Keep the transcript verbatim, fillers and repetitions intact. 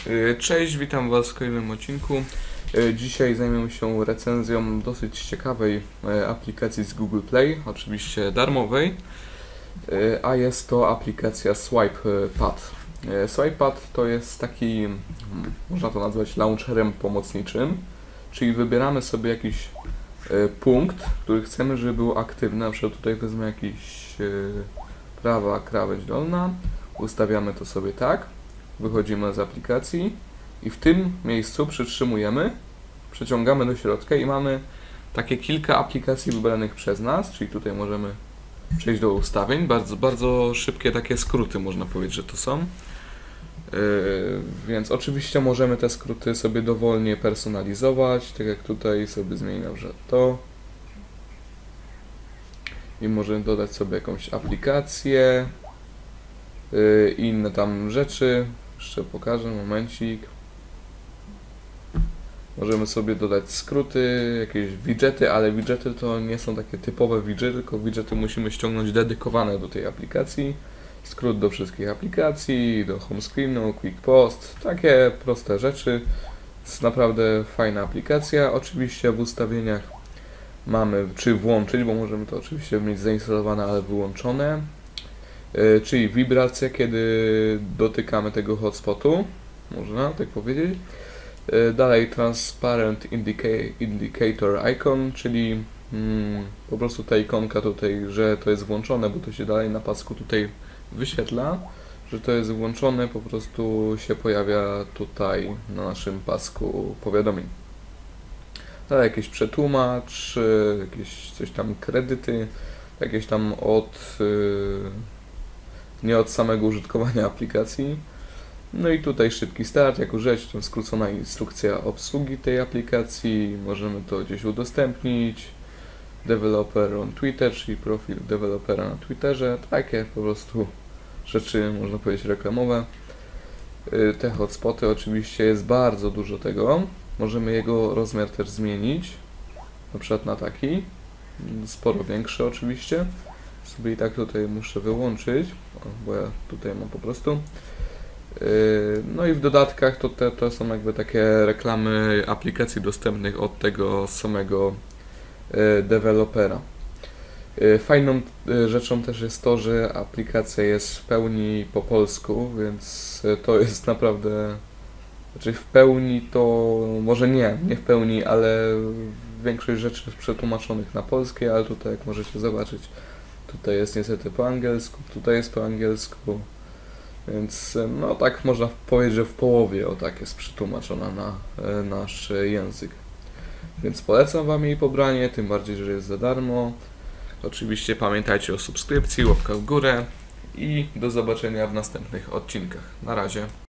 Cześć, witam Was w kolejnym odcinku. Dzisiaj zajmiemy się recenzją dosyć ciekawej aplikacji z Google Play, oczywiście darmowej, a jest to aplikacja SwipePad. SwipePad to jest taki, można to nazwać launcherem pomocniczym, czyli wybieramy sobie jakiś punkt, który chcemy, żeby był aktywny. Na przykład tutaj wezmę jakiś prawa krawędź dolna, ustawiamy to sobie tak. Wychodzimy z aplikacji i w tym miejscu przytrzymujemy, przeciągamy do środka i mamy takie kilka aplikacji wybranych przez nas, czyli tutaj możemy przejść do ustawień, bardzo, bardzo szybkie takie skróty można powiedzieć, że to są. Yy, więc oczywiście możemy te skróty sobie dowolnie personalizować, tak jak tutaj sobie zmienię na przykład to i możemy dodać sobie jakąś aplikację i yy, inne tam rzeczy. Jeszcze pokażę, momencik. Możemy sobie dodać skróty, jakieś widgety, ale widgety to nie są takie typowe widgety, tylko widgety musimy ściągnąć dedykowane do tej aplikacji. Skrót do wszystkich aplikacji, do home screenu, quick post, takie proste rzeczy. Jest naprawdę fajna aplikacja. Oczywiście w ustawieniach mamy czy włączyć, bo możemy to oczywiście mieć zainstalowane, ale wyłączone. Yy, czyli wibracje, kiedy dotykamy tego hotspotu, można tak powiedzieć. Yy, dalej Transparent indica Indicator Icon, czyli mm, po prostu ta ikonka tutaj, że to jest włączone, bo to się dalej na pasku tutaj wyświetla, że to jest włączone, po prostu się pojawia tutaj na naszym pasku powiadomień. Dalej jakieś przetłumacz, yy, jakieś coś tam kredyty, jakieś tam od... Yy, nie od samego użytkowania aplikacji. No i tutaj szybki start, jako rzecz, tam skrócona instrukcja obsługi tej aplikacji, możemy to gdzieś udostępnić. Developer on Twitter, czyli profil dewelopera na Twitterze, takie po prostu rzeczy, można powiedzieć, reklamowe. Te hotspoty, oczywiście jest bardzo dużo tego, możemy jego rozmiar też zmienić, na przykład na taki, sporo większy oczywiście. Sobie i tak tutaj muszę wyłączyć, bo ja tutaj mam po prostu. No i w dodatkach to, te, to są jakby takie reklamy aplikacji dostępnych od tego samego dewelopera. Fajną rzeczą też jest to, że aplikacja jest w pełni po polsku, więc to jest naprawdę, znaczy w pełni to może nie, nie w pełni, ale większość rzeczy jest przetłumaczonych na polskie, ale tutaj jak możecie zobaczyć, tutaj jest niestety po angielsku, tutaj jest po angielsku, więc no tak można powiedzieć, że w połowie o tak jest przetłumaczona na e, nasz język. Więc polecam Wam jej pobranie, tym bardziej, że jest za darmo. Oczywiście pamiętajcie o subskrypcji, łapka w górę i do zobaczenia w następnych odcinkach. Na razie.